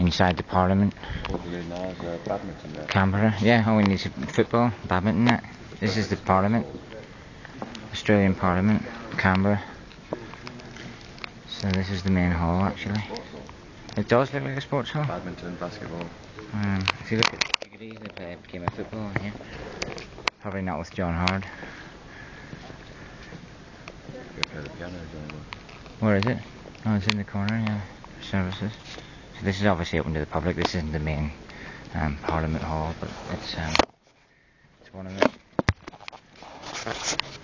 inside the Parliament. Badminton there. Canberra, yeah. Oh, we need football, badminton. That. This is the Parliament, Australian Parliament, Canberra. So this is the main hall, actually. It does look like a sports hall. Badminton, basketball. If you look at, you could easily play a game of football in here. Probably not with John Hard. You play the piano, John. Where is it? Oh, it's in the corner, yeah. Services. So this is obviously open to the public. This isn't the main Parliament Hall, but it's one of them.